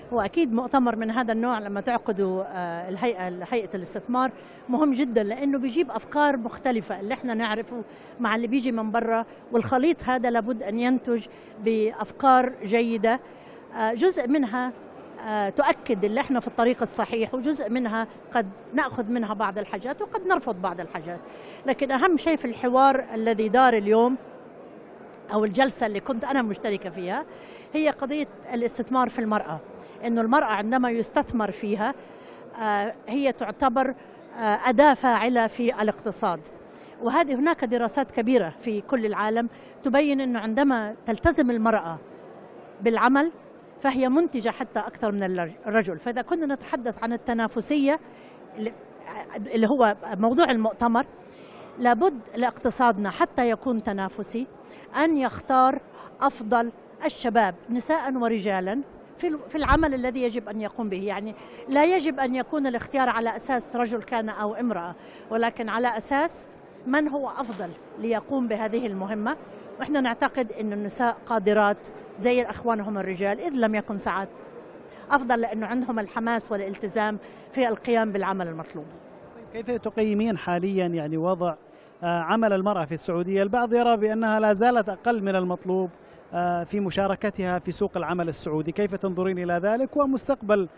هو أكيد مؤتمر من هذا النوع لما تعقدوا هيئة الاستثمار مهم جدا، لأنه بيجيب أفكار مختلفة اللي احنا نعرفه مع اللي بيجي من برا، والخليط هذا لابد أن ينتج بأفكار جيدة. جزء منها تؤكد اللي احنا في الطريق الصحيح، وجزء منها قد نأخذ منها بعض الحاجات وقد نرفض بعض الحاجات. لكن أهم شيء في الحوار الذي دار اليوم أو الجلسة اللي كنت أنا مشتركة فيها هي قضية الاستثمار في المرأة. إنه المرأة عندما يستثمر فيها هي تعتبر أداة فاعلة في الاقتصاد، وهذه هناك دراسات كبيرة في كل العالم تبين إنه عندما تلتزم المرأة بالعمل فهي منتجة حتى أكثر من الرجل. فإذا كنا نتحدث عن التنافسية اللي هو موضوع المؤتمر، لابد لاقتصادنا حتى يكون تنافسي أن يختار أفضل الشباب نساء ورجالا في العمل الذي يجب أن يقوم به. يعني لا يجب أن يكون الاختيار على أساس رجل كان أو امرأة، ولكن على أساس من هو أفضل ليقوم بهذه المهمة. وإحنا نعتقد أن النساء قادرات زي أخوانهم الرجال، إذ لم يكن ساعات أفضل، لأنه عندهم الحماس والالتزام في القيام بالعمل المطلوب. كيف تقيمين حاليا يعني وضع عمل المرأة في السعودية؟ البعض يرى بأنها لا زالت أقل من المطلوب في مشاركتها في سوق العمل السعودي، كيف تنظرين إلى ذلك ومستقبل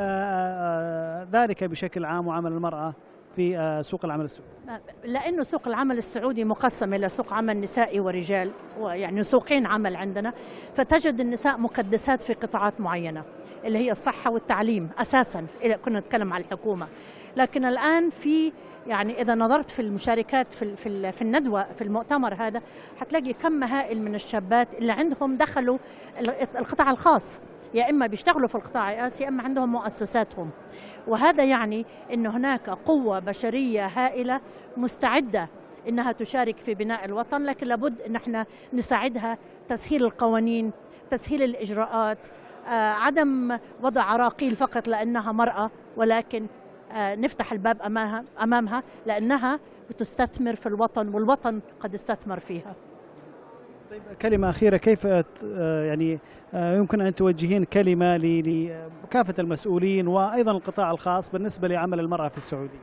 ذلك بشكل عام وعمل المرأة في سوق العمل السعودي؟ لأنه سوق العمل السعودي مقسم إلى سوق عمل نسائي ورجال، يعني سوقين عمل عندنا، فتجد النساء مكدسات في قطاعات معينة اللي هي الصحة والتعليم أساسا، إذا كنا نتكلم على الحكومة. لكن الآن يعني إذا نظرت في المشاركات في الندوة في المؤتمر هذا حتلاقي كم هائل من الشابات اللي عندهم دخلوا القطاع الخاص، يا إما بيشتغلوا في القطاع الرئاسي يا إما عندهم مؤسساتهم. وهذا يعني أن هناك قوة بشرية هائلة مستعدة أنها تشارك في بناء الوطن، لكن لابد أن احنا نساعدها، تسهيل القوانين، تسهيل الإجراءات، عدم وضع عراقيل فقط لأنها مرأة، ولكن نفتح الباب أمامها لأنها بتستثمر في الوطن والوطن قد استثمر فيها. طيب، كلمة أخيرة، كيف يعني يمكن أن توجهين كلمة لكافة المسؤولين وأيضا القطاع الخاص بالنسبة لعمل المرأة في السعودية؟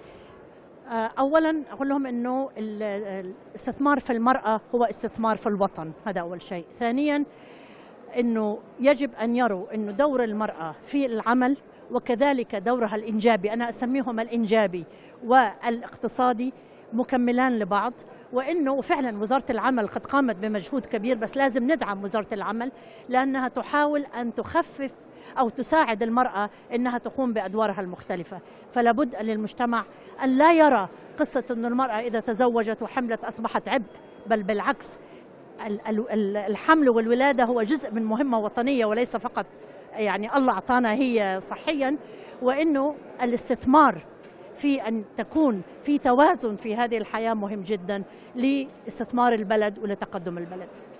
أولا أقول لهم أنه الاستثمار في المرأة هو استثمار في الوطن، هذا أول شيء. ثانيا أنه يجب أن يروا أنه دور المرأة في العمل وكذلك دورها الإنجابي، أنا أسميهما الإنجابي والاقتصادي، مكملان لبعض، وإنه فعلا وزارة العمل قد قامت بمجهود كبير، بس لازم ندعم وزارة العمل لأنها تحاول أن تخفف أو تساعد المرأة أنها تقوم بأدوارها المختلفة. فلا بد للمجتمع أن لا يرى قصة أن المرأة إذا تزوجت وحملت أصبحت عبء، بل بالعكس، الحمل والولادة هو جزء من مهمة وطنية وليس فقط يعني الله أعطانا هي صحيا، وإنه الاستثمار في أن تكون في توازن في هذه الحياة مهم جدا لاستثمار البلد ولتقدم البلد.